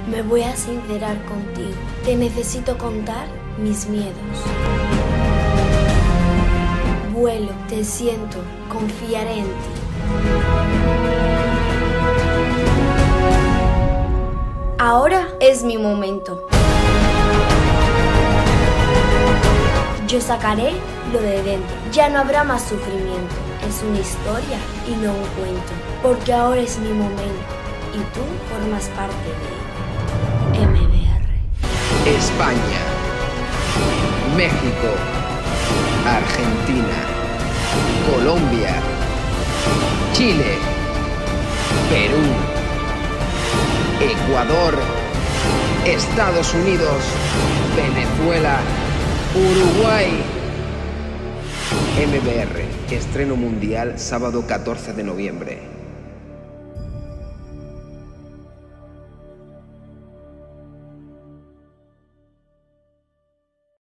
Me voy a sincerar contigo. Te necesito contar mis miedos. Vuelo, te siento, confiaré en ti. Ahora es mi momento. Yo sacaré lo de dentro. Ya no habrá más sufrimiento. Es una historia y no un cuento. Porque ahora es mi momento. Y tú formas parte de MBR. España, México, Argentina, Colombia, Chile, Perú, Ecuador, Estados Unidos, Venezuela, Uruguay. MBR, estreno mundial sábado 14 de noviembre.